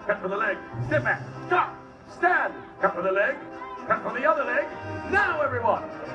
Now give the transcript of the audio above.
cut for the leg, step back, stop, stand, cut for the leg, cut for the other leg. Now everyone,